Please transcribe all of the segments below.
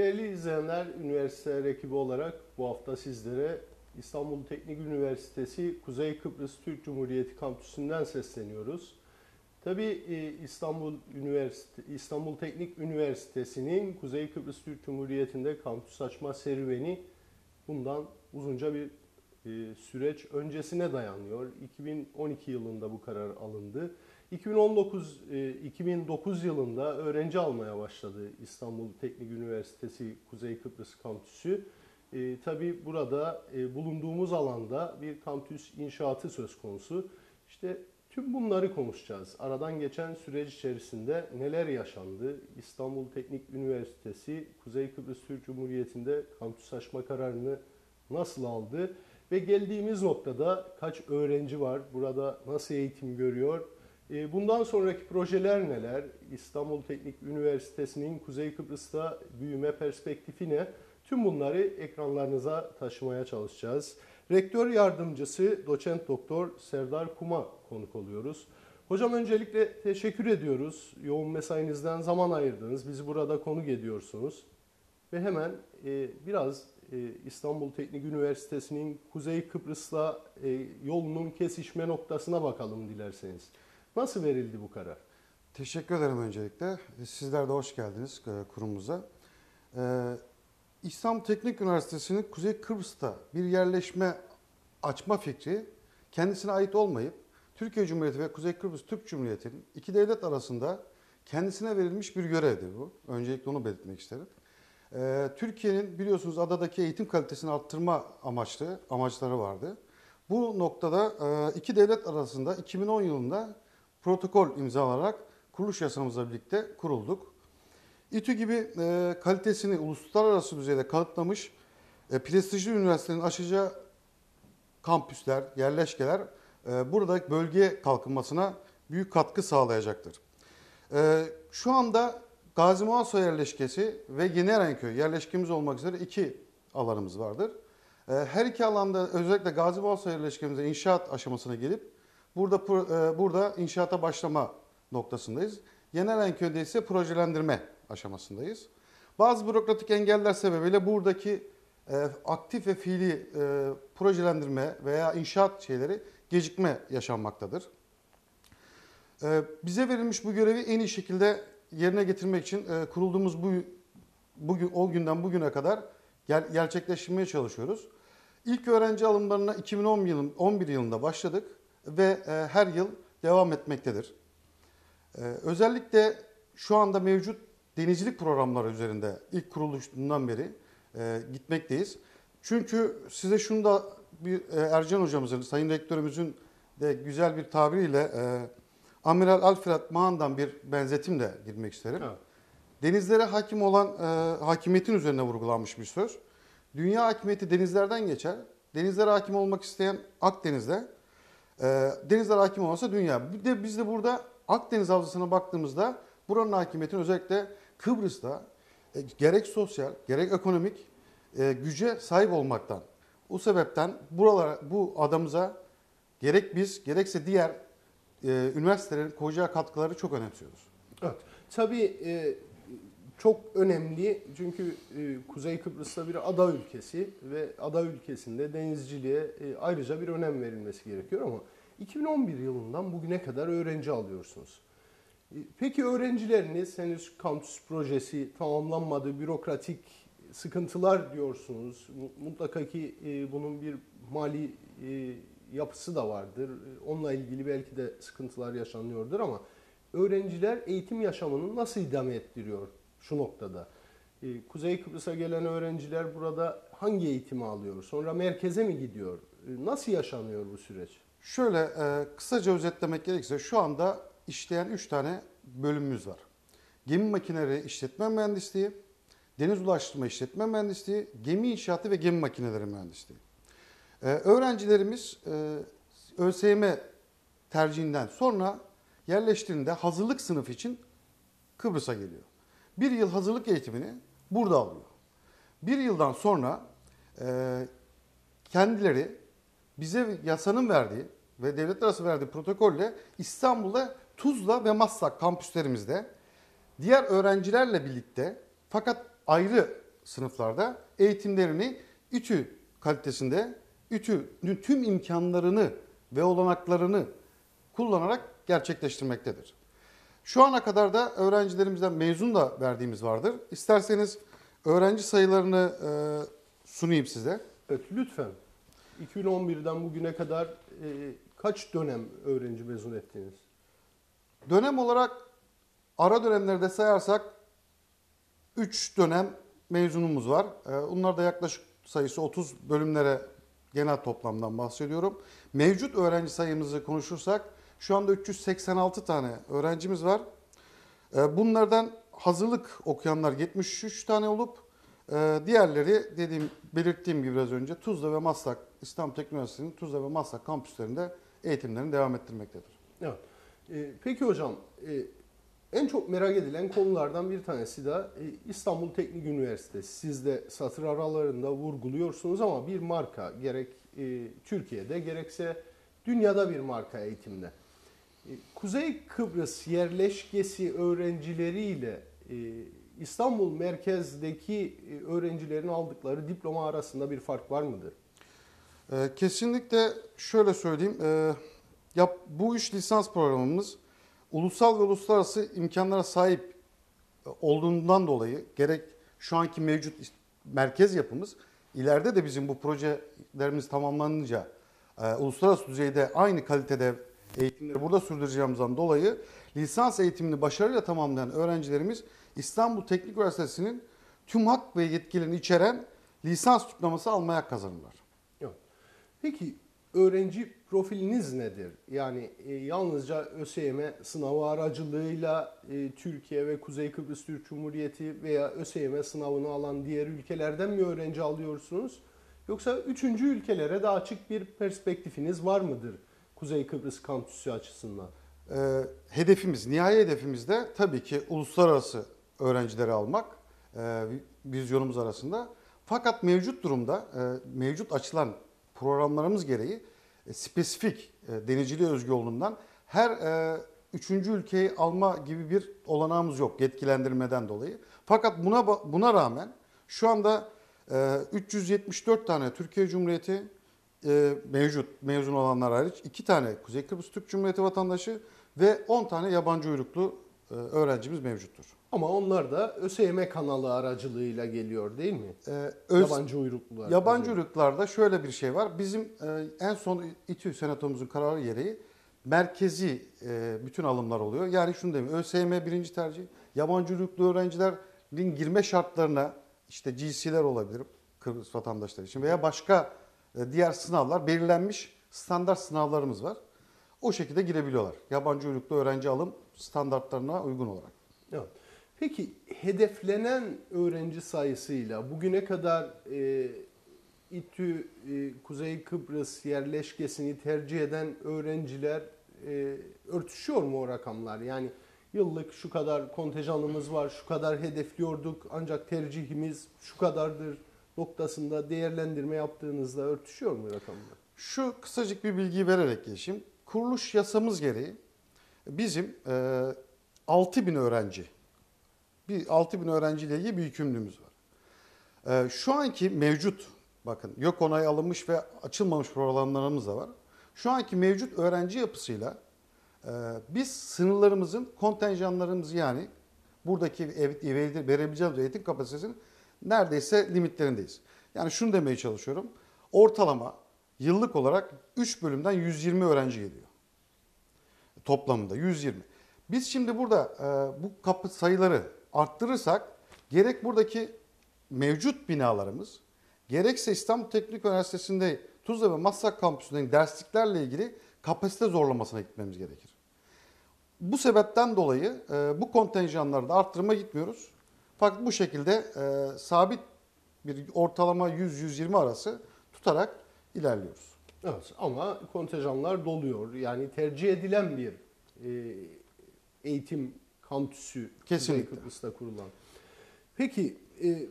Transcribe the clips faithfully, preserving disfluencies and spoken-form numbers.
Değerli izleyenler, üniversiteler ekibi olarak bu hafta sizlere İstanbul Teknik Üniversitesi Kuzey Kıbrıs Türk Cumhuriyeti Kampüsü'nden sesleniyoruz. Tabii İstanbul Üniversite, İstanbul Teknik Üniversitesi'nin Kuzey Kıbrıs Türk Cumhuriyeti'nde kampüs açma serüveni bundan uzunca bir süreç öncesine dayanıyor. iki bin on iki yılında bu karar alındı. iki bin on dokuz iki bin dokuz yılında öğrenci almaya başladı İstanbul Teknik Üniversitesi Kuzey Kıbrıs Kampüsü. E, tabii burada e, bulunduğumuz alanda bir kampüs inşaatı söz konusu. İşte tüm bunları konuşacağız. Aradan geçen süreç içerisinde neler yaşandı? İstanbul Teknik Üniversitesi Kuzey Kıbrıs Türk Cumhuriyeti'nde kampüs açma kararını nasıl aldı? Ve geldiğimiz noktada kaç öğrenci var? Burada nasıl eğitim görüyor? Bundan sonraki projeler neler? İstanbul Teknik Üniversitesi'nin Kuzey Kıbrıs'ta büyüme perspektifi ne? Tüm bunları ekranlarınıza taşımaya çalışacağız. Rektör yardımcısı doçent doktor Serdar Kuma konuk oluyoruz. Hocam öncelikle teşekkür ediyoruz. Yoğun mesainizden zaman ayırdınız. Bizi burada konuk ediyorsunuz. Ve hemen e, biraz e, İstanbul Teknik Üniversitesi'nin Kuzey Kıbrıs'la e, yolunun kesişme noktasına bakalım dilerseniz. Nasıl verildi bu karar? Teşekkür ederim öncelikle. Sizler de hoş geldiniz kurumumuza. Ee, İstanbul Teknik Üniversitesi'nin Kuzey Kıbrıs'ta bir yerleşme açma fikri kendisine ait olmayıp Türkiye Cumhuriyeti ve Kuzey Kıbrıs Türk Cumhuriyeti'nin iki devlet arasında kendisine verilmiş bir görevdir bu. Öncelikle onu belirtmek isterim. Ee, Türkiye'nin biliyorsunuz adadaki eğitim kalitesini arttırma amaçlı amaçları vardı. Bu noktada iki devlet arasında iki bin on yılında protokol imzalanarak kuruluş yasamızla birlikte kurulduk. İTÜ gibi e, kalitesini uluslararası düzeyde kanıtlamış e, prestijli üniversitelerin açacağı kampüsler, yerleşkeler e, burada bölge kalkınmasına büyük katkı sağlayacaktır. E, şu anda Gazi Muaso yerleşkesi ve Yeni Erenköy yerleşkemiz olmak üzere iki alanımız vardır. E, her iki alanda özellikle Gazi Muaso yerleşkemizde inşaat aşamasına gelip Burada burada inşaata başlama noktasındayız. Yeni Erenköy'de ise projelendirme aşamasındayız. Bazı bürokratik engeller sebebiyle buradaki e, aktif ve fiili e, projelendirme veya inşaat şeyleri gecikme yaşanmaktadır. E, bize verilmiş bu görevi en iyi şekilde yerine getirmek için e, kurulduğumuz bu bugün o günden bugüne kadar ger gerçekleştirmeye çalışıyoruz. İlk öğrenci alımlarına iki bin on bir yılında başladık ve e, her yıl devam etmektedir. E, özellikle şu anda mevcut denizcilik programları üzerinde ilk kuruluşundan beri e, gitmekteyiz. Çünkü size şunu da bir e, Ercan hocamızın, sayın rektörümüzün de güzel bir tabiriyle e, Amiral Alfred Mahan'dan bir benzetimle girmek isterim. Evet. Denizlere hakim olan e, hakimiyetin üzerine vurgulanmış bir söz. Dünya hakimiyeti denizlerden geçer. Denizlere hakim olmak isteyen Akdeniz'de, e, denizlere hakim olmasa dünya. Bir de biz de burada Akdeniz Havzası'na baktığımızda buranın hakimiyetini özellikle Kıbrıs'ta e, gerek sosyal gerek ekonomik e, güce sahip olmaktan. O sebepten buralara, bu adamıza gerek biz gerekse diğer e, üniversitelerin koyacağı katkıları çok önemsiyoruz. Evet. Tabii e, çok önemli çünkü e, Kuzey Kıbrıs'ta bir ada ülkesi ve ada ülkesinde denizciliğe e, ayrıca bir önem verilmesi gerekiyor ama iki bin on bir yılından bugüne kadar öğrenci alıyorsunuz. E, peki öğrencileriniz henüz kampüs projesi tamamlanmadı, bürokratik sıkıntılar diyorsunuz. Mutlaka ki e, bunun bir mali e, yapısı da vardır. Onunla ilgili belki de sıkıntılar yaşanıyordur ama öğrenciler eğitim yaşamını nasıl idame ettiriyor şu noktada? Ee, Kuzey Kıbrıs'a gelen öğrenciler burada hangi eğitimi alıyor? Sonra merkeze mi gidiyor? Ee, nasıl yaşanıyor bu süreç? Şöyle e, kısaca özetlemek gerekirse şu anda işleyen üç tane bölümümüz var. Gemi makineleri işletme mühendisliği, deniz ulaştırma işletme mühendisliği, gemi inşaatı ve gemi makineleri mühendisliği. Ee, öğrencilerimiz e, ÖSYM tercihinden sonra yerleştiğinde hazırlık sınıfı için Kıbrıs'a geliyor. Bir yıl hazırlık eğitimini burada alıyor. Bir yıldan sonra e, kendileri bize yasanın verdiği ve devletler arası verdiği protokolle İstanbul'da Tuzla ve Maslak kampüslerimizde diğer öğrencilerle birlikte fakat ayrı sınıflarda eğitimlerini İTÜ kalitesinde, İTÜ'nün tüm imkanlarını ve olanaklarını kullanarak gerçekleştirmektedir. Şu ana kadar da öğrencilerimizden mezun da verdiğimiz vardır. İsterseniz öğrenci sayılarını e, sunayım size. Evet, lütfen. iki bin on birden bugüne kadar e, kaç dönem öğrenci mezun ettiniz? Dönem olarak ara dönemlerde sayarsak üç dönem mezunumuz var. Bunlar da yaklaşık sayısı otuz bölümlere genel toplamdan bahsediyorum. Mevcut öğrenci sayımızı konuşursak şu anda üç yüz seksen altı tane öğrencimiz var. Bunlardan hazırlık okuyanlar yetmiş üç tane olup diğerleri dediğim belirttiğim gibi biraz önce Tuzla ve Maslak İstanbul Teknik Üniversitesi'nin Tuzla ve Maslak kampüslerinde eğitimlerini devam ettirmektedir. Evet. E, peki hocam, e, en çok merak edilen konulardan bir tanesi de e, İstanbul Teknik Üniversitesi. Siz de satır aralarında vurguluyorsunuz ama bir marka, gerek e, Türkiye'de gerekse dünyada bir marka eğitimde. E, Kuzey Kıbrıs yerleşkesi öğrencileriyle e, İstanbul merkezdeki e, öğrencilerin aldıkları diploma arasında bir fark var mıdır? E, kesinlikle şöyle söyleyeyim. E, yap, bu üç lisans programımız ulusal ve uluslararası imkanlara sahip olduğundan dolayı gerek şu anki mevcut merkez yapımız ileride de bizim bu projelerimiz tamamlanınca e, uluslararası düzeyde aynı kalitede eğitimleri burada sürdüreceğimizden dolayı lisans eğitimini başarıyla tamamlayan öğrencilerimiz İstanbul Teknik Üniversitesi'nin tüm hak ve yetkilerini içeren lisans diploması almaya hak kazanırlar. Yok. Peki öğrenci profiliniz nedir? Yani e, yalnızca ÖSYM sınavı aracılığıyla e, Türkiye ve Kuzey Kıbrıs Türk Cumhuriyeti veya ÖSYM sınavını alan diğer ülkelerden mi öğrenci alıyorsunuz? Yoksa üçüncü ülkelere de açık bir perspektifiniz var mıdır Kuzey Kıbrıs kampüsü açısından? E, hedefimiz, nihai hedefimiz de tabii ki uluslararası öğrencileri almak e, vizyonumuz arasında. Fakat mevcut durumda e, mevcut açılan programlarımız gereği e, spesifik e, denizciliğe özgü olduğundan her e, üçüncü ülkeyi alma gibi bir olanağımız yok yetkilendirmeden dolayı. Fakat buna buna rağmen şu anda e, üç yüz yetmiş dört tane Türkiye Cumhuriyeti e, mevcut mezun olanlar hariç iki tane Kuzey Kıbrıs Türk Cumhuriyeti vatandaşı ve on tane yabancı uyruklu e, öğrencimiz mevcuttur. Ama onlar da ÖSYM kanalı aracılığıyla geliyor değil mi? Ee, öz, yabancı uyruklular. Yabancı uyruklarda şöyle bir şey var. Bizim e, en son İTÜ Senatomuzun kararı gereği merkezi e, bütün alımlar oluyor. Yani şunu demiyorum. ÖSYM birinci tercih. Yabancı uyruklu öğrencilerin girme şartlarına işte G C'ler olabilir Kıbrıs vatandaşları için veya başka e, diğer sınavlar belirlenmiş standart sınavlarımız var. O şekilde girebiliyorlar. Yabancı uyruklu öğrenci alım standartlarına uygun olarak. Evet. Peki hedeflenen öğrenci sayısıyla bugüne kadar e, İTÜ e, Kuzey Kıbrıs yerleşkesini tercih eden öğrenciler e, örtüşüyor mu o rakamlar? Yani yıllık şu kadar kontenjanımız var, şu kadar hedefliyorduk ancak tercihimiz şu kadardır noktasında değerlendirme yaptığınızda örtüşüyor mu rakamlar? Şu kısacık bir bilgi vererek geçeyim. Kuruluş yasamız gereği bizim e, altı bin öğrenci, bir altı bin öğrenciyle ilgili bir yükümlülüğümüz var. E, şu anki mevcut, bakın yok onay alınmış ve açılmamış programlarımız da var. Şu anki mevcut öğrenci yapısıyla e, biz sınırlarımızın, kontenjanlarımızı yani buradaki ev, verebileceğimiz eğitim kapasitesinin neredeyse limitlerindeyiz. Yani şunu demeye çalışıyorum. Ortalama yıllık olarak üç bölümden yüz yirmi öğrenci geliyor. Toplamında yüz yirmi. Biz şimdi burada e, bu kapı sayıları arttırırsak gerek buradaki mevcut binalarımız gerekse İstanbul Teknik Üniversitesi'nde Tuzla ve Maslak kampüsündeki dersliklerle ilgili kapasite zorlamasına gitmemiz gerekir. Bu sebepten dolayı e, bu kontenjanları da arttırma gitmiyoruz. Fakat bu şekilde e, sabit bir ortalama yüz yüz yirmi arası tutarak ilerliyoruz. Evet, ama kontenjanlar doluyor. Yani tercih edilen bir e, eğitim kampüsü Kuzey Kıbrıs'ta kurulan. Peki e,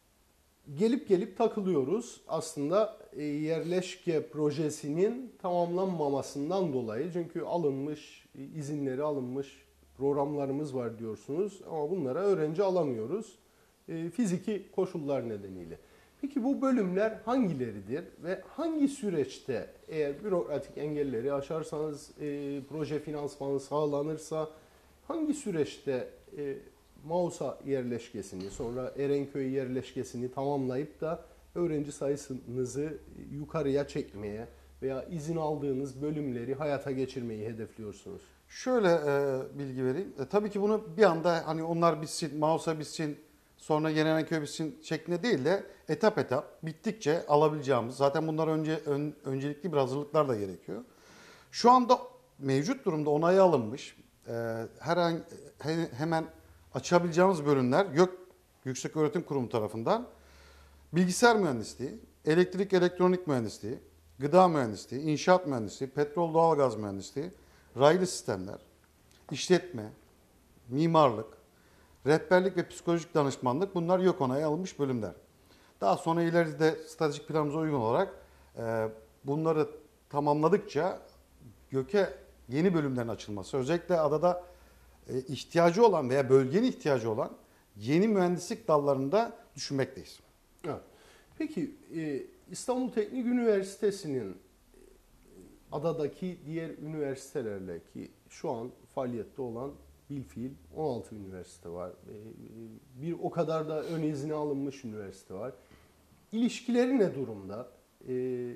gelip gelip takılıyoruz aslında e, yerleşke projesinin tamamlanmamasından dolayı. Çünkü alınmış, izinleri alınmış programlarımız var diyorsunuz ama bunlara öğrenci alamıyoruz. e, fiziki koşullar nedeniyle. Peki bu bölümler hangileridir ve hangi süreçte eğer bürokratik engelleri aşarsanız, e, proje finansmanı sağlanırsa hangi süreçte e, Mausa yerleşkesini, sonra Erenköy yerleşkesini tamamlayıp da öğrenci sayısınızı yukarıya çekmeye veya izin aldığınız bölümleri hayata geçirmeyi hedefliyorsunuz? Şöyle e, bilgi vereyim. E, tabii ki bunu bir anda hani onlar bitsin, Mausa bitsin, sonra Yeni Erenköy bitsin şeklinde değil de etap etap bittikçe alabileceğimiz. Zaten bunlar önce ön, öncelikli bir hazırlıklar da gerekiyor. Şu anda mevcut durumda onaya alınmış e, her an, he, hemen açabileceğimiz bölümler YÖK Yükseköğretim Kurumu tarafından bilgisayar mühendisliği, elektrik elektronik mühendisliği, gıda mühendisliği, inşaat mühendisliği, petrol doğalgaz mühendisliği, raylı sistemler, işletme, mimarlık, rehberlik ve psikolojik danışmanlık, bunlar YÖK onayı alınmış bölümler. Daha sonra ileride stratejik planımıza uygun olarak e, bunları tamamladıkça YÖK'e yeni bölümlerin açılması, özellikle adada e, ihtiyacı olan veya bölgenin ihtiyacı olan yeni mühendislik dallarında düşünmekteyiz. Evet. Peki e, İstanbul Teknik Üniversitesi'nin adadaki diğer üniversitelerle, ki şu an faaliyette olan bilfiil on altı üniversite var. Bir o kadar da ön izni alınmış üniversite var. İlişkileri ne durumda? Ee,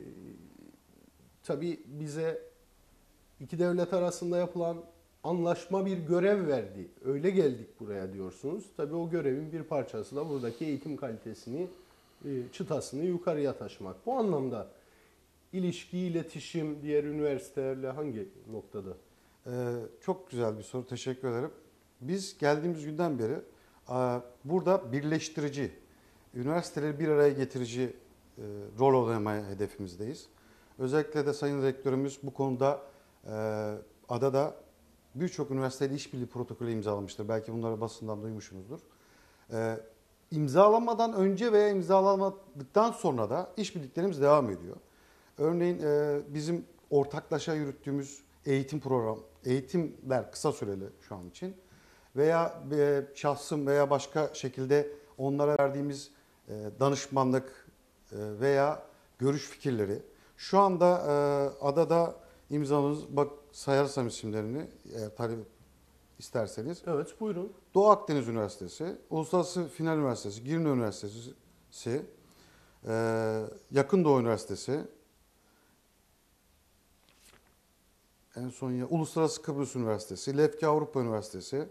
tabii bize iki devlet arasında yapılan anlaşma bir görev verdi. Öyle geldik buraya diyorsunuz. Tabii o görevin bir parçası da buradaki eğitim kalitesini, çıtasını yukarıya taşımak. Bu anlamda İlişki, iletişim diğer üniversitelerle hangi noktada? Ee, çok güzel bir soru. Teşekkür ederim. Biz geldiğimiz günden beri burada birleştirici, üniversiteleri bir araya getirici e, rol oynamaya hedefimizdeyiz. Özellikle de Sayın Rektörümüz bu konuda e, adada birçok üniversiteyle işbirliği protokolü imzalamıştır. Belki bunları basından duymuşsunuzdur. E, imzalamadan önce veya imzalamadıktan sonra da işbirliklerimiz devam ediyor. Örneğin e, bizim ortaklaşa yürüttüğümüz eğitim program, eğitimler kısa süreli şu an için veya e, şahsım veya başka şekilde onlara verdiğimiz e, danışmanlık e, veya görüş fikirleri. Şu anda e, adada imzamız, bak sayarsam isimlerini eğer talep isterseniz. Evet, buyurun. Doğu Akdeniz Üniversitesi, Uluslararası Final Üniversitesi, Girne Üniversitesi, e, Yakın Doğu Üniversitesi, en son ya Uluslararası Kıbrıs Üniversitesi, Lefke Avrupa Üniversitesi,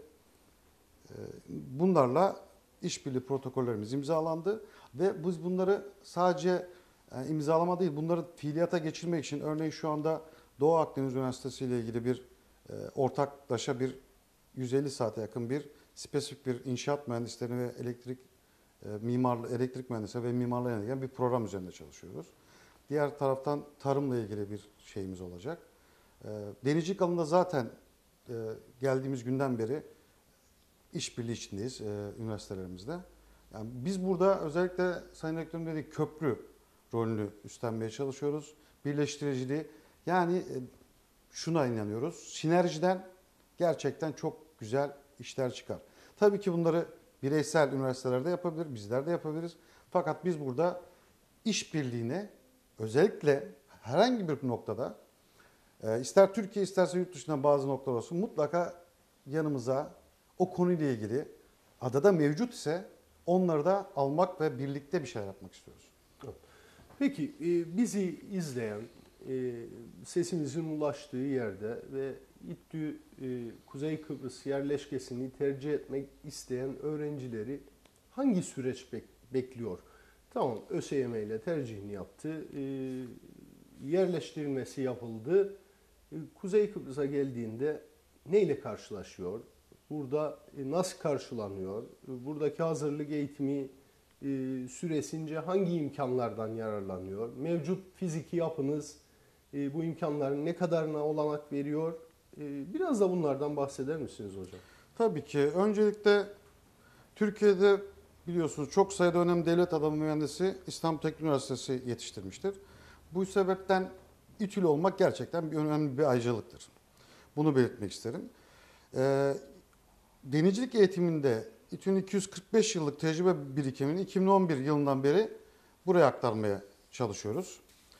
bunlarla işbirliği protokollerimiz imzalandı ve biz bunları sadece yani imzalama değil, bunları fiiliyata geçirmek için örneğin şu anda Doğu Akdeniz Üniversitesi ile ilgili bir ortaklaşa bir yüz elli saate yakın bir spesifik bir inşaat mühendisleri ve elektrik mimar elektrik mühendisleri ve mimarlarla ilgili bir program üzerinde çalışıyoruz. Diğer taraftan tarımla ilgili bir şeyimiz olacak. Denizcilik alanında zaten geldiğimiz günden beri işbirliği içindeyiz üniversitelerimizde. Yani biz burada özellikle Sayın Rektörüm dediği köprü rolünü üstlenmeye çalışıyoruz. Birleştiriciliği, yani şuna inanıyoruz. Sinerjiden gerçekten çok güzel işler çıkar. Tabii ki bunları bireysel üniversitelerde yapabilir, bizler de yapabiliriz. Fakat biz burada işbirliğine özellikle herhangi bir noktada ister Türkiye isterse yurt dışından bazı noktalar olsun mutlaka yanımıza o konuyla ilgili adada mevcut ise onları da almak ve birlikte bir şeyler yapmak istiyoruz. Peki bizi izleyen, sesimizin ulaştığı yerde ve İTÜ Kuzey Kıbrıs yerleşkesini tercih etmek isteyen öğrencileri hangi süreç bekliyor? Tamam, ÖSYM ile tercihini yaptı, yerleştirilmesi yapıldı. Kuzey Kıbrıs'a geldiğinde neyle karşılaşıyor? Burada nasıl karşılanıyor? Buradaki hazırlık eğitimi süresince hangi imkanlardan yararlanıyor? Mevcut fiziki yapınız bu imkanların ne kadarına olanak veriyor? Biraz da bunlardan bahseder misiniz hocam? Tabii ki. Öncelikle Türkiye'de biliyorsunuz çok sayıda önemli devlet adamı mühendisi İstanbul Teknik Üniversitesi yetiştirmiştir. Bu sebepten İTÜ'lü olmak gerçekten bir önemli bir ayrıcalıktır. Bunu belirtmek isterim. Ee, denizcilik eğitiminde İTÜ'nün iki yüz kırk beş yıllık tecrübe birikimini iki bin on bir yılından beri buraya aktarmaya çalışıyoruz.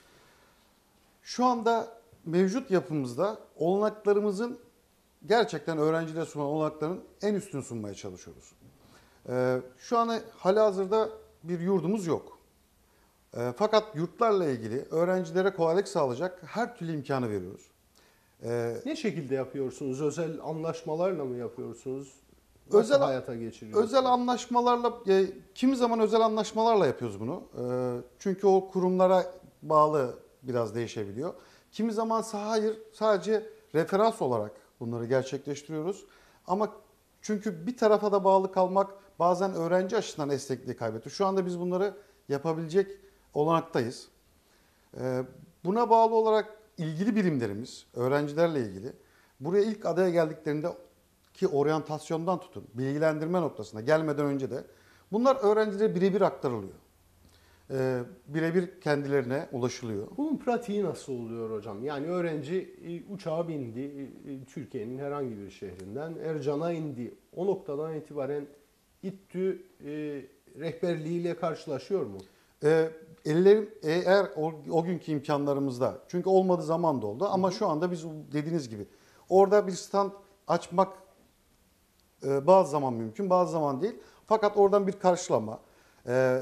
Şu anda mevcut yapımızda olanaklarımızın gerçekten öğrencilere sunan olanakların en üstünü sunmaya çalışıyoruz. Ee, şu an halihazırda bir yurdumuz yok. Ee, fakat yurtlarla ilgili öğrencilere kolaylık sağlayacak her türlü imkanı veriyoruz. Ee, Ne şekilde yapıyorsunuz? Özel anlaşmalarla mı yapıyorsunuz? Nasıl Özel hayata geçiriyorsunuz? Özel anlaşmalarla, e, kimi zaman özel anlaşmalarla yapıyoruz bunu. E, çünkü o kurumlara bağlı biraz değişebiliyor. Kimi zaman hayır, sadece referans olarak bunları gerçekleştiriyoruz. Ama çünkü bir tarafa da bağlı kalmak bazen öğrenci açısından esnekliği kaybediyor. Şu anda biz bunları yapabilecek olanaktayız. E, buna bağlı olarak ilgili birimlerimiz, öğrencilerle ilgili, buraya ilk adaya geldiklerinde ki oryantasyondan tutun, bilgilendirme noktasına gelmeden önce de bunlar öğrencilere birebir aktarılıyor. Ee, birebir kendilerine ulaşılıyor. Bunun pratiği nasıl oluyor hocam? Yani öğrenci e, uçağa bindi, e, e, Türkiye'nin herhangi bir şehrinden Ercan'a indi. O noktadan itibaren İTÜ e, rehberliğiyle karşılaşıyor mu? Ee, ellerim eğer o, o günkü imkanlarımızda, çünkü olmadığı zaman da oldu ama hı hı. Şu anda biz dediğiniz gibi orada bir stand açmak e, bazı zaman mümkün, bazı zaman değil. Fakat oradan bir karşılama e,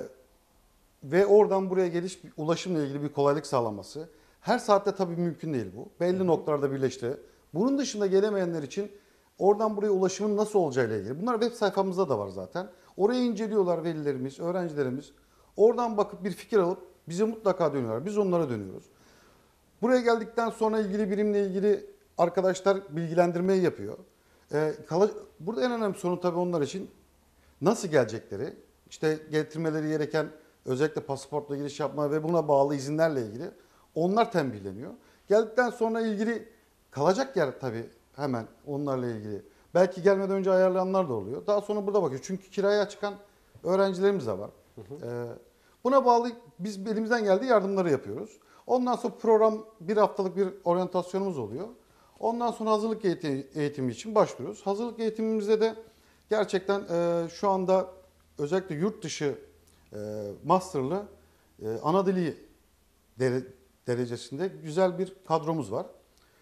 ve oradan buraya geliş, ulaşımla ilgili bir kolaylık sağlanması. Her saatte tabii mümkün değil bu. Belli hı hı. noktalarda birleşti. Bunun dışında gelemeyenler için oradan buraya ulaşımın nasıl olacağıyla ilgili. Bunlar web sayfamızda da var zaten. Orayı inceliyorlar velilerimiz, öğrencilerimiz. Oradan bakıp bir fikir alıp bize mutlaka dönüyorlar. Biz onlara dönüyoruz. Buraya geldikten sonra ilgili birimle ilgili arkadaşlar bilgilendirmeyi yapıyor. Ee, burada en önemli sorun tabii onlar için nasıl gelecekleri, işte getirmeleri gereken özellikle pasaportla giriş yapma ve buna bağlı izinlerle ilgili onlar tembihleniyor. Geldikten sonra ilgili kalacak yer tabii hemen onlarla ilgili. Belki gelmeden önce ayarlayanlar da oluyor. Daha sonra burada bakıyor. Çünkü kiraya çıkan öğrencilerimiz de var. Hı hı. Ee, buna bağlı biz elimizden geldiği yardımları yapıyoruz. Ondan sonra program bir haftalık bir oryantasyonumuz oluyor. Ondan sonra hazırlık eğitimi, eğitimi için başlıyoruz. Hazırlık eğitimimizde de gerçekten e, şu anda özellikle yurt dışı e, masterlı e, ana dili dere, derecesinde güzel bir kadromuz var.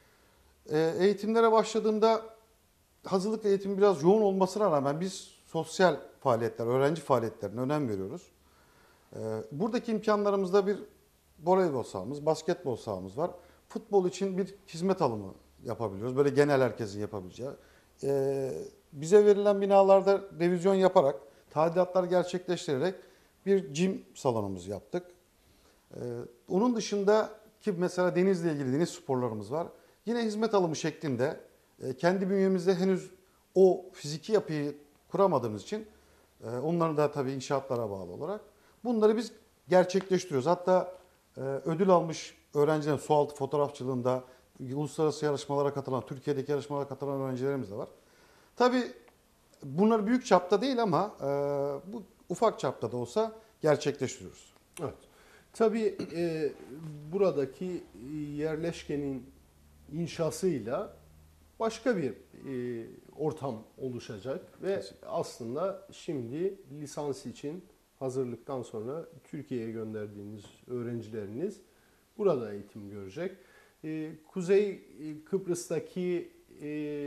E, eğitimlere başladığımda hazırlık eğitimi biraz yoğun olmasına rağmen biz sosyal faaliyetler, öğrenci faaliyetlerine önem veriyoruz. E, buradaki imkanlarımızda bir voleybol sahamız, basketbol sahamız var. Futbol için bir hizmet alımı yapabiliyoruz. Böyle genel herkesin yapabileceği. Ee, bize verilen binalarda revizyon yaparak, tadilatlar gerçekleştirerek bir gym salonumuz yaptık. Ee, onun dışında ki mesela denizle ilgili deniz sporlarımız var. Yine hizmet alımı şeklinde e, kendi bünyemizde henüz o fiziki yapıyı kuramadığımız için e, onların da tabii inşaatlara bağlı olarak bunları biz gerçekleştiriyoruz. Hatta e, ödül almış öğrencilerin sualtı fotoğrafçılığında uluslararası yarışmalara katılan, Türkiye'deki yarışmalara katılan öğrencilerimiz de var. Tabii bunlar büyük çapta değil ama e, bu ufak çapta da olsa gerçekleştiriyoruz. Evet. Tabii e, buradaki yerleşkenin inşasıyla başka bir e, ortam oluşacak ve kesinlikle. Aslında şimdi lisans için hazırlıktan sonra Türkiye'ye gönderdiğiniz öğrencileriniz burada eğitim görecek. Ee, Kuzey Kıbrıs'taki e,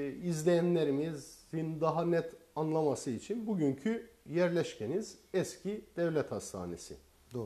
izleyenlerimizin daha net anlaması için bugünkü yerleşkeniz eski devlet hastanesi. Doğru.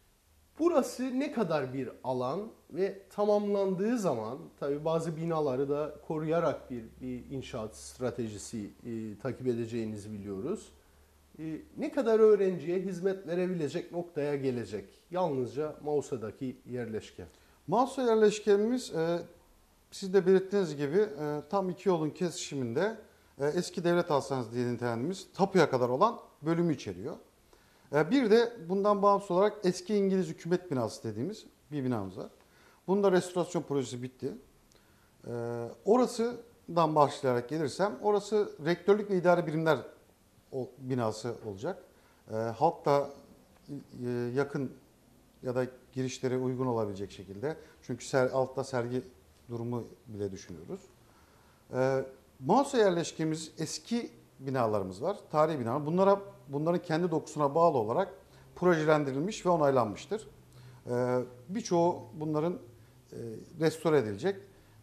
Burası ne kadar bir alan ve tamamlandığı zaman tabii bazı binaları da koruyarak bir, bir inşaat stratejisi e, takip edeceğinizi biliyoruz. E, ne kadar öğrenciye hizmet verebilecek noktaya gelecek yalnızca Mausa'daki yerleşke? Mausa yerleşkenimiz e, siz de belirttiğiniz gibi e, tam iki yolun kesişiminde e, eski devlet hastanesi diye nitelendiğimiz tapuya kadar olan bölümü içeriyor. E, bir de bundan bağımsız olarak eski İngiliz hükümet binası dediğimiz bir binamız var. Bunun da restorasyon projesi bitti. E, orasından başlayarak gelirsem orası rektörlük ve idare birimler o, binası olacak. E, halkla e, yakın ya da girişlere uygun olabilecek şekilde. Çünkü ser, altta sergi durumu bile düşünüyoruz. Ee, Mausa yerleşkemiz eski binalarımız var. Tarihi binalar. Bunlara, bunların kendi dokusuna bağlı olarak projelendirilmiş ve onaylanmıştır. Ee, birçoğu bunların e, restore edilecek.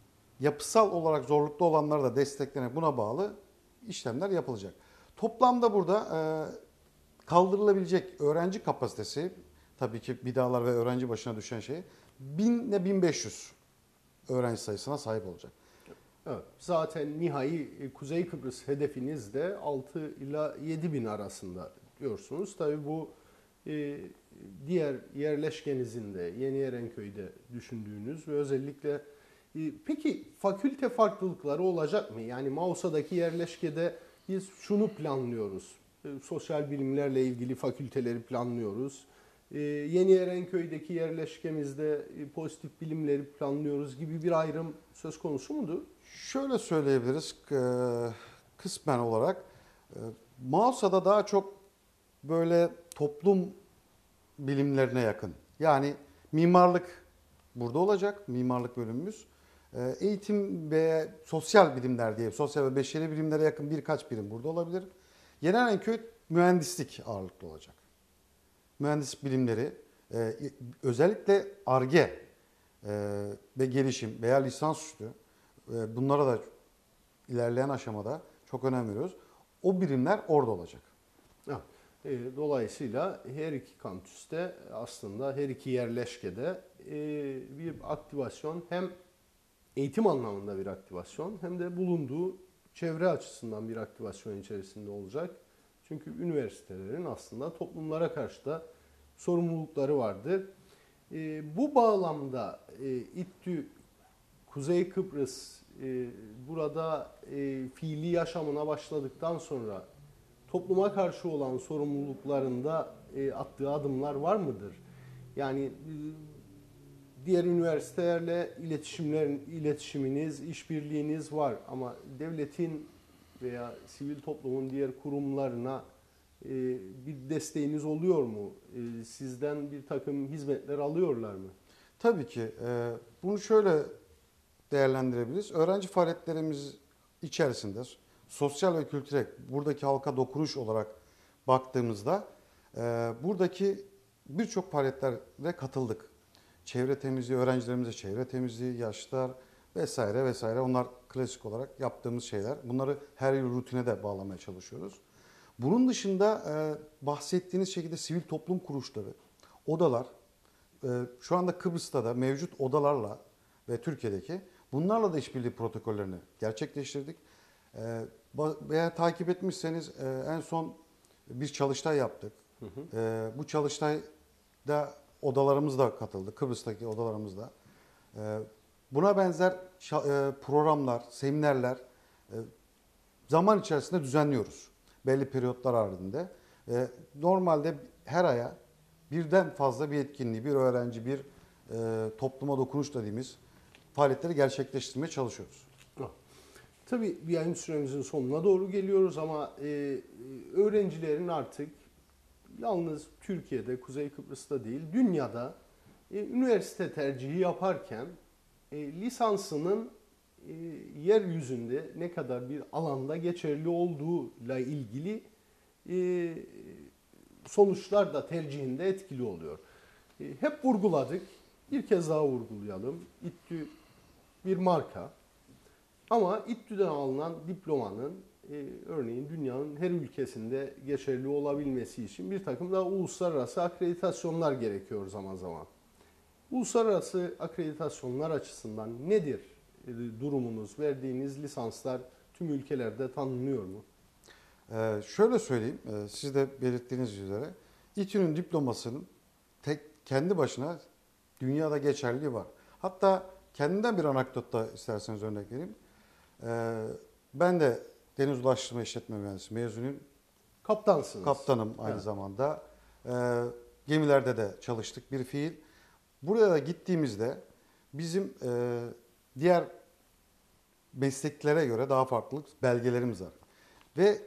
Yapısal olarak zorluklu olanları da desteklenerek buna bağlı işlemler yapılacak. Toplamda burada e, kaldırılabilecek öğrenci kapasitesi, tabii ki binalar ve öğrenci başına düşen şey, bin ile bin beş yüz öğrenci sayısına sahip olacak. Evet, zaten nihai e, Kuzey Kıbrıs hedefiniz de altı ila yedi bin arasında diyorsunuz. Tabii bu e, diğer yerleşkenizin de Yeni Erenköy'de düşündüğünüz ve özellikle e, peki fakülte farklılıkları olacak mı? Yani Mausa'daki yerleşkede biz şunu planlıyoruz. E, sosyal bilimlerle ilgili fakülteleri planlıyoruz. E, Yeni Erenköy'deki yerleşkemizde e, pozitif bilimleri planlıyoruz gibi bir ayrım söz konusu mudur? Şöyle söyleyebiliriz e, kısmen olarak. E, Mausa'da daha çok böyle toplum bilimlerine yakın. Yani mimarlık burada olacak, mimarlık bölümümüz. E, eğitim ve sosyal bilimler diye, sosyal ve beşeri bilimlere yakın birkaç birim burada olabilir. Yeni Erenköy mühendislik ağırlıklı olacak. Mühendislik bilimleri, e, özellikle Ar-Ge e, ve gelişim veya lisansüstü, e, bunlara da ilerleyen aşamada çok önem veriyoruz. O birimler orada olacak. Evet. E, Dolayısıyla her iki kampüste aslında her iki yerleşkede e, bir aktivasyon, hem eğitim anlamında bir aktivasyon hem de bulunduğu çevre açısından bir aktivasyon içerisinde olacak. Çünkü üniversitelerin aslında toplumlara karşı da sorumlulukları vardır. E, Bu bağlamda e, İTTÜ Kuzey Kıbrıs e, burada e, fiili yaşamına başladıktan sonra topluma karşı olan sorumluluklarında e, attığı adımlar var mıdır? Yani e, diğer üniversitelerle iletişimlerin iletişiminiz, işbirliğiniz var ama devletin veya sivil toplumun diğer kurumlarına e, bir desteğiniz oluyor mu? E, sizden bir takım hizmetler alıyorlar mı? Tabii ki. E, bunu şöyle değerlendirebiliriz. Öğrenci faaliyetlerimiz içerisinde sosyal ve kültürel, buradaki halka dokunuş olarak baktığımızda e, buradaki birçok faaliyetlere katıldık. Çevre temizliği, öğrencilerimize çevre temizliği, yaşlılar vesaire vesaire, onlar klasik olarak yaptığımız şeyler. Bunları her yıl rutine de bağlamaya çalışıyoruz. Bunun dışında e, bahsettiğiniz şekilde sivil toplum kuruluşları, odalar, e, şu anda Kıbrıs'ta da mevcut odalarla ve Türkiye'deki bunlarla da işbirliği protokollerini gerçekleştirdik. E, veya takip etmişseniz e, en son bir çalıştay yaptık. Hı hı. E, bu çalıştayda odalarımız da katıldı, Kıbrıs'taki odalarımız da. E, buna benzer e, programlar, seminerler e, zaman içerisinde düzenliyoruz. Belli periyotlar halinde. E, normalde her aya birden fazla bir etkinliği, bir öğrenci, bir e, topluma dokunuş dediğimiz faaliyetleri gerçekleştirmeye çalışıyoruz. Tabii bir yayın süremizin sonuna doğru geliyoruz ama e, öğrencilerin artık yalnız Türkiye'de, Kuzey Kıbrıs'ta değil, dünyada e, üniversite tercihi yaparken e, lisansının e, yeryüzünde ne kadar bir alanda geçerli olduğuyla ilgili e, sonuçlar da tercihinde etkili oluyor. E, hep vurguladık, bir kez daha vurgulayalım. İTTÜ bir marka. Ama İTTÜ'den alınan diplomanın e, örneğin dünyanın her ülkesinde geçerli olabilmesi için bir takım da uluslararası akreditasyonlar gerekiyor zaman zaman. Uluslararası akreditasyonlar açısından nedir e, durumunuz? Verdiğiniz lisanslar tüm ülkelerde tanınıyor mu? Ee, şöyle söyleyeyim, e, siz de belirttiğiniz üzere İTÜ'nün diplomasının tek kendi başına dünyada geçerliliği var. Hatta kendimden bir anekdot da isterseniz örnek vereyim. Ee, ben de Deniz Ulaştırma İşletme Mühendisi mezunuyum. Kaptansınız. Kaptanım aynı Evet. zamanda. Ee, gemilerde de çalıştık bir fiil. Buraya da gittiğimizde bizim e, diğer mesleklere göre daha farklı belgelerimiz var. Ve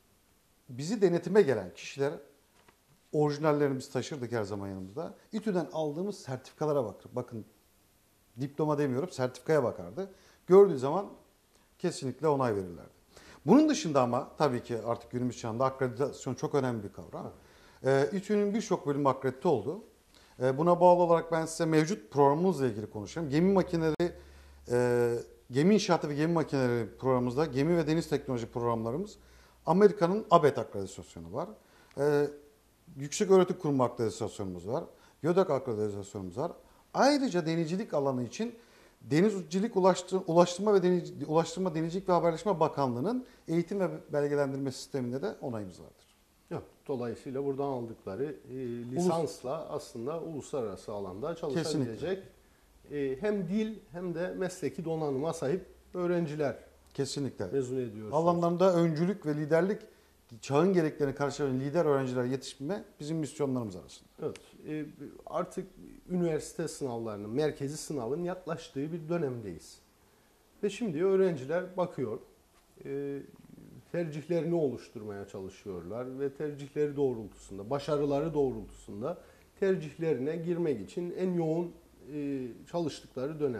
bizi denetime gelen kişiler, orijinallerini biz taşırdık her zaman yanımızda. İTÜ'den aldığımız sertifikalara bakır. Bakın, diploma demiyorum, sertifikaya bakardı. Gördüğü zaman kesinlikle onay verirlerdi. Bunun dışında ama tabii ki artık günümüz çağında akreditasyon çok önemli bir kavram. Ee, İTÜ'nün birçok bölümü akredite oldu. Ee, buna bağlı olarak ben size mevcut programımızla ilgili konuşayım. Gemi makineleri, e, gemi inşaatı ve gemi makineleri programımızda gemi ve deniz teknoloji programlarımız Amerika'nın A B E T akreditasyonu var. Ee, Yüksek Öğretim Kurumu akreditasyonumuz var. YÖDAK akreditasyonumuz var. Ayrıca denizcilik alanı için Denizcilik Ulaştırma ve Deniz, Ulaştırma Denizcilik ve Haberleşme Bakanlığı'nın eğitim ve belgelendirme sisteminde de onayımız vardır. Evet, dolayısıyla buradan aldıkları e, lisansla Ulus, aslında uluslararası alanda çalışabilecek e, hem dil hem de mesleki donanıma sahip öğrenciler kesinlikle mezun ediyorsunuz. Alanlarında öncülük ve liderlik, çağın gereklerini karşılayan lider öğrenciler yetiştirme bizim misyonlarımız arasında. Evet, e, artık üniversite sınavlarının, merkezi sınavın yaklaştığı bir dönemdeyiz. Ve şimdi öğrenciler bakıyor, e, tercihlerini oluşturmaya çalışıyorlar ve tercihleri doğrultusunda, başarıları doğrultusunda tercihlerine girmek için en yoğun e, çalıştıkları dönem.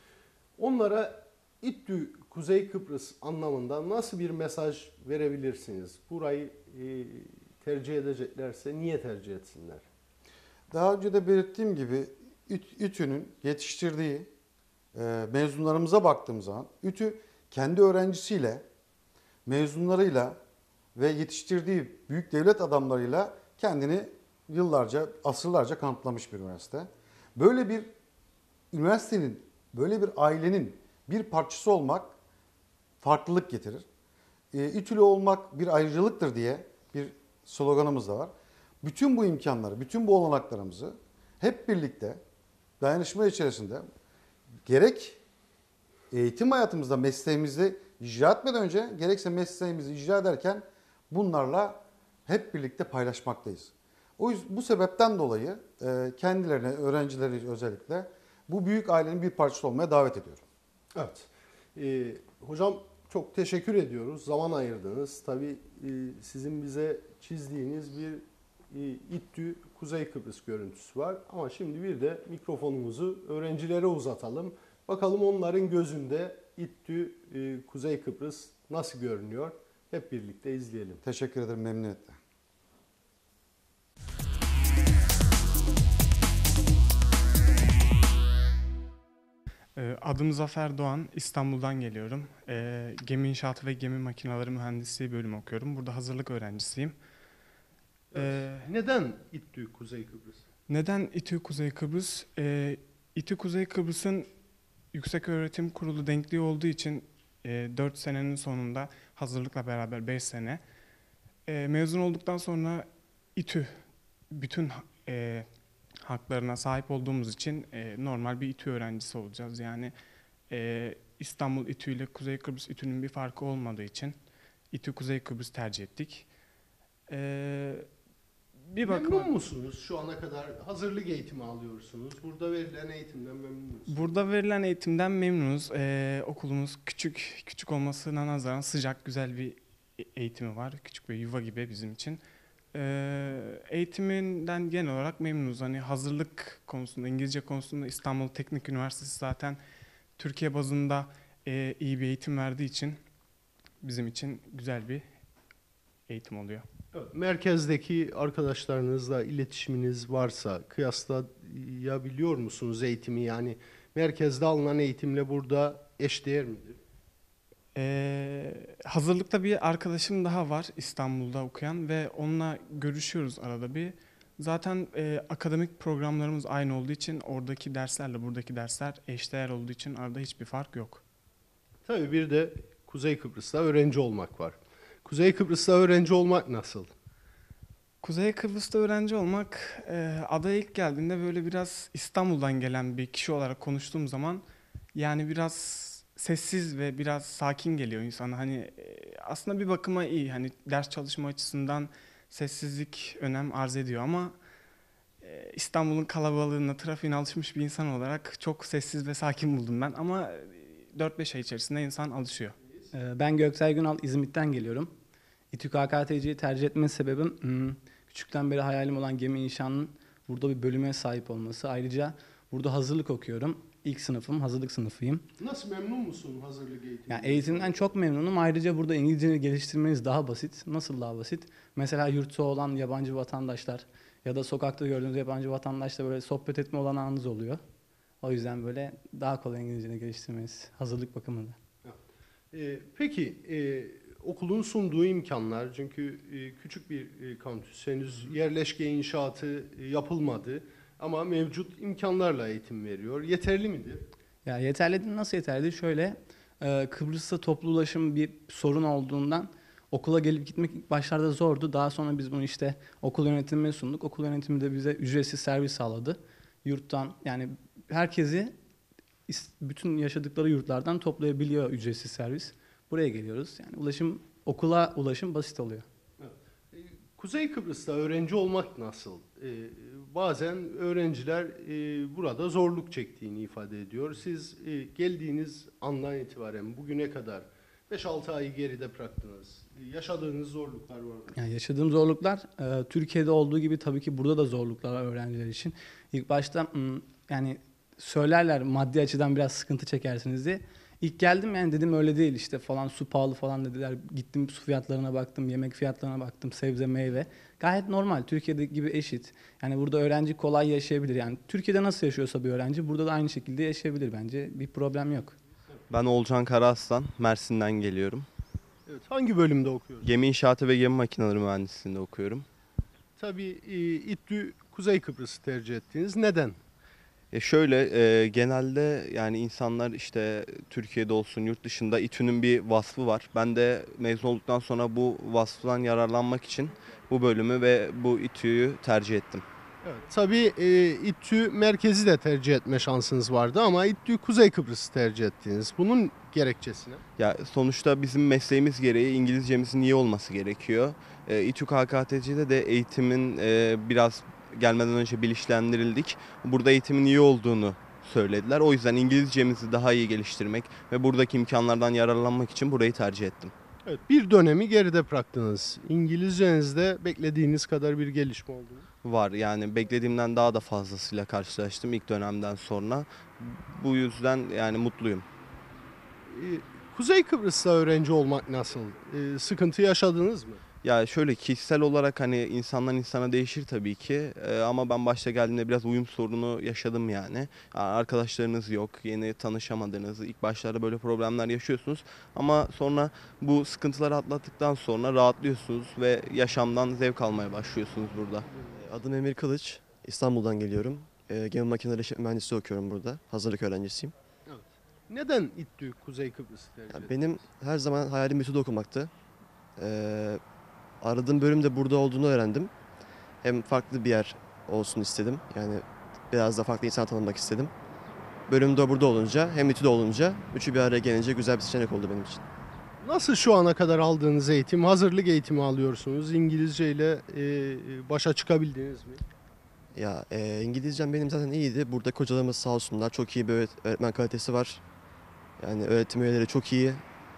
Onlara İTÜ Kuzey Kıbrıs anlamında nasıl bir mesaj verebilirsiniz? Burayı e, tercih edeceklerse niye tercih etsinler? Daha önce de belirttiğim gibi İTÜ'nün yetiştirdiği e, mezunlarımıza baktığımız zaman İTÜ kendi öğrencisiyle, mezunlarıyla ve yetiştirdiği büyük devlet adamlarıyla kendini yıllarca, asırlarca kanıtlamış bir üniversite. Böyle bir üniversitenin, böyle bir ailenin bir parçası olmak farklılık getirir. E, İTÜ'lü olmak bir ayrıcalıktır diye bir sloganımız da var. Bütün bu imkanları, bütün bu olanaklarımızı hep birlikte dayanışma içerisinde gerek eğitim hayatımızda mesleğimizi icra etmeden önce gerekse mesleğimizi icra ederken bunlarla hep birlikte paylaşmaktayız. O yüzden bu sebepten dolayı kendilerine, öğrencileri özellikle bu büyük ailenin bir parçası olmaya davet ediyorum. Evet. Ee, hocam çok teşekkür ediyoruz. Zaman ayırdınız. Tabii e, sizin bize çizdiğiniz bir e, İTÜ Kuzey Kıbrıs görüntüsü var. Ama şimdi bir de mikrofonumuzu öğrencilere uzatalım. Bakalım onların gözünde İTÜ e, Kuzey Kıbrıs nasıl görünüyor? Hep birlikte izleyelim. Teşekkür ederim, memnuniyetle. Adım Zafer Doğan, İstanbul'dan geliyorum. Gemi İnşaatı ve Gemi Makineleri Mühendisliği bölümü okuyorum. Burada hazırlık öğrencisiyim. Evet. Neden İTÜ Kuzey Kıbrıs? Neden İTÜ Kuzey Kıbrıs? İTÜ Kuzey Kıbrıs'ın Yükseköğretim Kurulu denkliği olduğu için dört senenin sonunda hazırlıkla beraber beş sene. Mezun olduktan sonra İTÜ bütün e, haklarına sahip olduğumuz için e, normal bir İTÜ öğrencisi olacağız. Yani e, İstanbul İTÜ ile Kuzey Kıbrıs İTÜ'nün bir farkı olmadığı için İTÜ Kuzey Kıbrıs tercih ettik. E, bir bakıma... Memnun musunuz? Şu ana kadar hazırlık eğitimi alıyorsunuz. Burada verilen eğitimden memnun musunuz? Burada verilen eğitimden memnunuz. E, okulumuz küçük, küçük olmasına nazaran sıcak, güzel bir eğitimi var. Küçük bir yuva gibi bizim için. Ee, eğitiminden genel olarak memnunuz. Hani hazırlık konusunda, İngilizce konusunda İstanbul Teknik Üniversitesi zaten Türkiye bazında e, iyi bir eğitim verdiği için bizim için güzel bir eğitim oluyor. Evet, merkezdeki arkadaşlarınızla iletişiminiz varsa kıyaslayabiliyor musunuz eğitimi? Yani merkezde alınan eğitimle burada eşdeğer midir? Ee, hazırlıkta bir arkadaşım daha var İstanbul'da okuyan ve onunla görüşüyoruz arada bir. Zaten e, akademik programlarımız aynı olduğu için oradaki derslerle buradaki dersler eşdeğer olduğu için arada hiçbir fark yok. Tabii bir de Kuzey Kıbrıs'ta öğrenci olmak var. Kuzey Kıbrıs'ta öğrenci olmak nasıl? Kuzey Kıbrıs'ta öğrenci olmak, e, adaya ilk geldiğinde böyle biraz İstanbul'dan gelen bir kişi olarak konuştuğum zaman yani biraz sessiz ve biraz sakin geliyor insana. Hani aslında bir bakıma iyi. Hani ders çalışma açısından sessizlik önem arz ediyor ama İstanbul'un kalabalığına, trafiğine alışmış bir insan olarak çok sessiz ve sakin buldum ben. Ama dört beş ay içerisinde insan alışıyor. Ben Göksel Günal, İzmit'ten geliyorum. İTÜ K K T C'yi tercih etme sebebim küçükten beri hayalim olan gemi inşaatının burada bir bölüme sahip olması. Ayrıca burada hazırlık okuyorum. ilk sınıfım, hazırlık sınıfıyım. Nasıl, memnun musun hazırlık eğitimi? Yani eğitimden çok memnunum. Ayrıca burada İngilizceyi geliştirmeniz daha basit. Nasıl daha basit? Mesela yurtta olan yabancı vatandaşlar ya da sokakta gördüğünüz yabancı vatandaşla böyle sohbet etme olanağınız oluyor. O yüzden böyle daha kolay İngilizceyi geliştirmeniz hazırlık bakımında. Ee, peki e, okulun sunduğu imkanlar, çünkü e, küçük bir e, kampüs, henüz yerleşke inşaatı e, yapılmadı ama mevcut imkanlarla eğitim veriyor. Yeterli midir? Ya yeterli, nasıl yeterli? Şöyle, e, Kıbrıs'ta toplu ulaşım bir sorun olduğundan okula gelip gitmek ilk başlarda zordu. Daha sonra biz bunu işte okul yönetimine sunduk. Okul yönetimi de bize ücretsiz servis sağladı. Yurttan, yani herkesi is- bütün yaşadıkları yurtlardan toplayabiliyor ücretsiz servis. Buraya geliyoruz. Yani ulaşım, okula ulaşım basit oluyor. E, Kuzey Kıbrıs'ta öğrenci olmak nasıl? E, bazen öğrenciler e, burada zorluk çektiğini ifade ediyor. Siz e, geldiğiniz andan itibaren bugüne kadar beş altı ayı geride bıraktınız. E, yaşadığınız zorluklar var mı? Yani yaşadığım zorluklar e, Türkiye'de olduğu gibi tabii ki burada da zorluklar var öğrenciler için. İlk başta m, yani söylerler maddi açıdan biraz sıkıntı çekersiniz diye. İlk geldim yani dedim öyle değil işte falan, su pahalı falan dediler. Gittim su fiyatlarına baktım, yemek fiyatlarına baktım, sebze meyve. Gayet normal, Türkiye'de gibi eşit. Yani burada öğrenci kolay yaşayabilir. Yani Türkiye'de nasıl yaşıyorsa bir öğrenci burada da aynı şekilde yaşayabilir bence. Bir problem yok. Ben Olcan Karaaslan, Mersin'den geliyorum. Evet, hangi bölümde okuyorsunuz? Gemi inşaatı ve gemi makineleri mühendisliğinde okuyorum. Tabii e, İTÜ Kuzey Kıbrıs'ı tercih ettiniz. Neden? E şöyle e, genelde yani insanlar işte Türkiye'de olsun yurt dışında İTÜ'nün bir vasfı var. Ben de mezun olduktan sonra bu vasfından yararlanmak için bu bölümü ve bu İTÜ'yü tercih ettim. Evet, tabii e, İTÜ merkezi de tercih etme şansınız vardı ama İTÜ Kuzey Kıbrıs'ı tercih ettiniz. Bunun gerekçesine? Ya sonuçta bizim mesleğimiz gereği İngilizcemizin iyi olması gerekiyor. E, İTÜ K K T C'de de eğitimin e, biraz gelmeden önce bilinçlendirildik. Burada eğitimin iyi olduğunu söylediler. O yüzden İngilizcemizi daha iyi geliştirmek ve buradaki imkanlardan yararlanmak için burayı tercih ettim. Evet, bir dönemi geride bıraktınız. İngilizcenizde beklediğiniz kadar bir gelişme oldu mu? Var yani beklediğimden daha da fazlasıyla karşılaştım ilk dönemden sonra. Bu yüzden yani mutluyum. E, Kuzey Kıbrıs'ta öğrenci olmak nasıl? E, sıkıntı yaşadınız mı? Ya şöyle kişisel olarak hani insandan insana değişir tabii ki. Ee, ama ben başta geldiğimde biraz uyum sorunu yaşadım yani. Yani arkadaşlarınız yok, yeni tanışamadınız, ilk başlarda böyle problemler yaşıyorsunuz. Ama sonra bu sıkıntıları atlattıktan sonra rahatlıyorsunuz ve yaşamdan zevk almaya başlıyorsunuz burada. Adım Emir Kılıç. İstanbul'dan geliyorum. E, gemi makineleri işletme mühendisliği okuyorum burada. Hazırlık öğrencisiyim. Neden İTÜ Kuzey Kıbrıs'ı tercih Ya ettiniz? benim her zaman hayalim İTÜ'de okumaktı. E, aradığım bölüm de burada olduğunu öğrendim. Hem farklı bir yer olsun istedim. Yani biraz da farklı insan tanımak istedim. Bölüm de burada olunca hem İTÜ'de olunca üçü bir araya gelince güzel bir seçenek oldu benim için. Nasıl şu ana kadar aldığınız eğitim? Hazırlık eğitimi alıyorsunuz. İngilizce ile e, başa çıkabildiniz mi? Ya e, İngilizcem benim zaten iyiydi. Burada hocalarımız sağ olsunlar. Çok iyi bir öğret- öğretmen kalitesi var. Yani öğretim üyeleri çok iyi.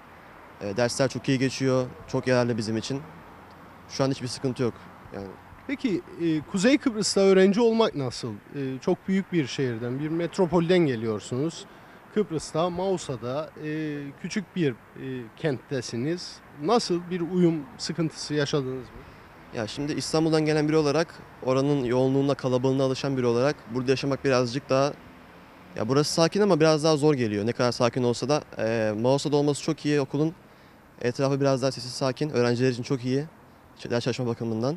E, dersler çok iyi geçiyor. Çok yararlı bizim için. Şu an hiçbir sıkıntı yok. Yani Peki e, Kuzey Kıbrıs'ta öğrenci olmak nasıl? E, çok büyük bir şehirden, bir metropolden geliyorsunuz. Kıbrıs'ta, Mausa'da e, küçük bir e, kenttesiniz. Nasıl bir uyum sıkıntısı yaşadınız mı? ya şimdi İstanbul'dan gelen biri olarak oranın yoğunluğuna, kalabalığına alışan biri olarak burada yaşamak birazcık daha ya burası sakin ama biraz daha zor geliyor. Ne kadar sakin olsa da e, Mausa'da olması çok iyi okulun. Etrafı biraz daha sessiz sakin. Öğrenciler için çok iyi. Ders çalışma bakımından.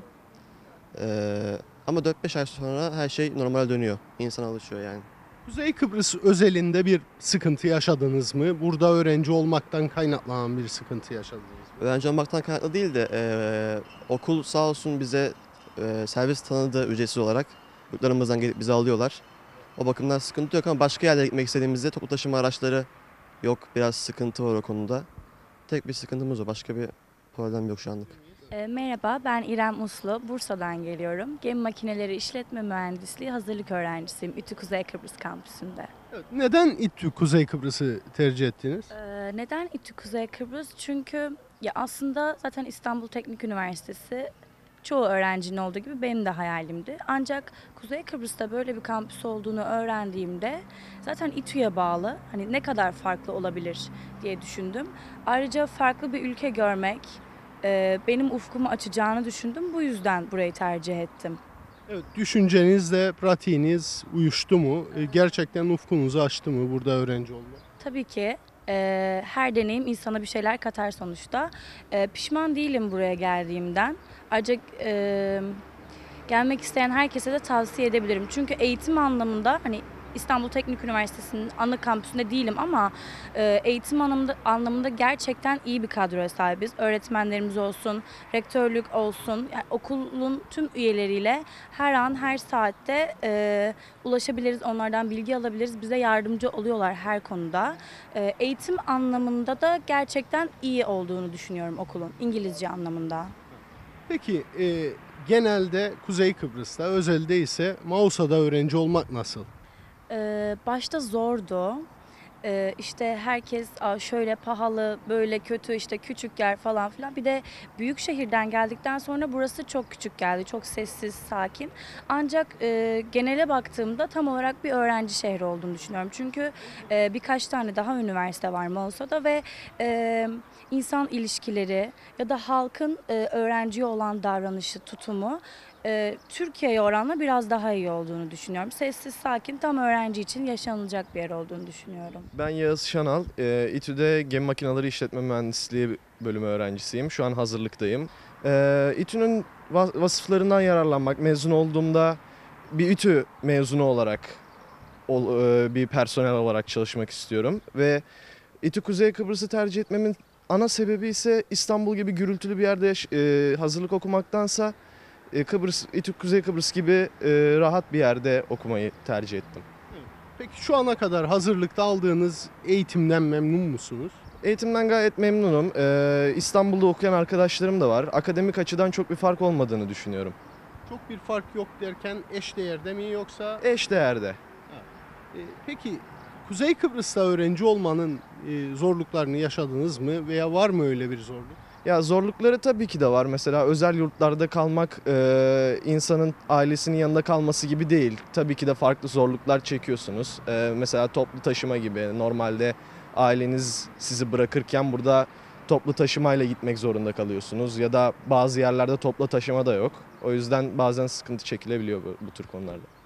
Ee, ama dört beş ay sonra her şey normale dönüyor. İnsan alışıyor yani. Kuzey Kıbrıs özelinde bir sıkıntı yaşadınız mı? Burada öğrenci olmaktan kaynaklanan bir sıkıntı yaşadınız mı? Öğrenci olmaktan kaynaklı değil de ee, okul sağ olsun bize ee, servis tanıdı ücretsiz olarak. Yurtlarımızdan gelip bizi alıyorlar. O bakımdan sıkıntı yok ama başka yerlere gitmek istediğimizde toplu taşıma araçları yok. Biraz sıkıntı var o konuda. Tek bir sıkıntımız o. Başka bir problem yok şu anlık. E, merhaba, ben İrem Uslu, Bursa'dan geliyorum. Gemi Makineleri İşletme Mühendisliği hazırlık öğrencisiyim İTÜ Kuzey Kıbrıs kampüsünde. Evet, neden İTÜ Kuzey Kıbrıs'ı tercih ettiniz? E, neden İTÜ Kuzey Kıbrıs? Çünkü ya aslında zaten İstanbul Teknik Üniversitesi çoğu öğrencinin olduğu gibi benim de hayalimdi. Ancak Kuzey Kıbrıs'ta böyle bir kampüs olduğunu öğrendiğimde zaten İTÜ'ye bağlı, hani ne kadar farklı olabilir diye düşündüm. Ayrıca farklı bir ülke görmek e, benim ufkumu açacağını düşündüm. Bu yüzden burayı tercih ettim. Evet, düşüncenizle pratiğiniz uyuştu mu? E, Gerçekten ufkunuzu açtı mı burada öğrenci olmak? Tabii ki e, her deneyim insana bir şeyler katar sonuçta. E, pişman değilim buraya geldiğimden. Ayrıca e, gelmek isteyen herkese de tavsiye edebilirim. Çünkü eğitim anlamında hani İstanbul Teknik Üniversitesi'nin ana kampüsünde değilim ama e, eğitim anlamında, anlamında gerçekten iyi bir kadroya sahibiz. Öğretmenlerimiz olsun, rektörlük olsun, yani okulun tüm üyeleriyle her an her saatte e, ulaşabiliriz, onlardan bilgi alabiliriz. Bize yardımcı oluyorlar her konuda. E, eğitim anlamında da gerçekten iyi olduğunu düşünüyorum okulun, İngilizce anlamında. Peki e, genelde Kuzey Kıbrıs'ta, özelde ise Mausa'da öğrenci olmak nasıl? Ee, başta zordu. Ee, işte herkes "Aa, şöyle pahalı, böyle kötü, işte küçük yer falan filan. Bir de büyük şehirden geldikten sonra burası çok küçük geldi. Çok sessiz, sakin. Ancak e, genele baktığımda tam olarak bir öğrenci şehri olduğunu düşünüyorum. Çünkü e, birkaç tane daha üniversite var Mausa'da ve e, insan ilişkileri ya da halkın e, öğrenciye olan davranışı, tutumu e, Türkiye'ye oranla biraz daha iyi olduğunu düşünüyorum. Sessiz, sakin, tam öğrenci için yaşanılacak bir yer olduğunu düşünüyorum. Ben Yağız Şanal, e, İTÜ'de Gemi Makineleri İşletme Mühendisliği bölümü öğrencisiyim. Şu an hazırlıktayım. E, İTÜ'nün va- vasıflarından yararlanmak, mezun olduğumda bir İTÜ mezunu olarak ol- e, bir personel olarak çalışmak istiyorum. Ve İTÜ Kuzey Kıbrıs'ı tercih etmemin ana sebebi ise İstanbul gibi gürültülü bir yerde yaş- e, hazırlık okumaktansa e, Kıbrıs, İTÜ Kuzey Kıbrıs gibi e, rahat bir yerde okumayı tercih ettim. Peki şu ana kadar hazırlıkta aldığınız eğitimden memnun musunuz? Eğitimden gayet memnunum. Ee, İstanbul'da okuyan arkadaşlarım da var. Akademik açıdan çok bir fark olmadığını düşünüyorum. Çok bir fark yok derken eşdeğerde mi yoksa? Eş değerde. E, peki Kuzey Kıbrıs'ta öğrenci olmanın e, zorluklarını yaşadınız mı veya var mı öyle bir zorluk? Ya zorlukları tabii ki de var. Mesela özel yurtlarda kalmak e, insanın ailesinin yanında kalması gibi değil. Tabii ki de farklı zorluklar çekiyorsunuz. E, mesela toplu taşıma gibi. Normalde aileniz sizi bırakırken burada toplu taşımayla gitmek zorunda kalıyorsunuz. Ya da bazı yerlerde toplu taşıma da yok. O yüzden bazen sıkıntı çekilebiliyor bu, bu tür konularda.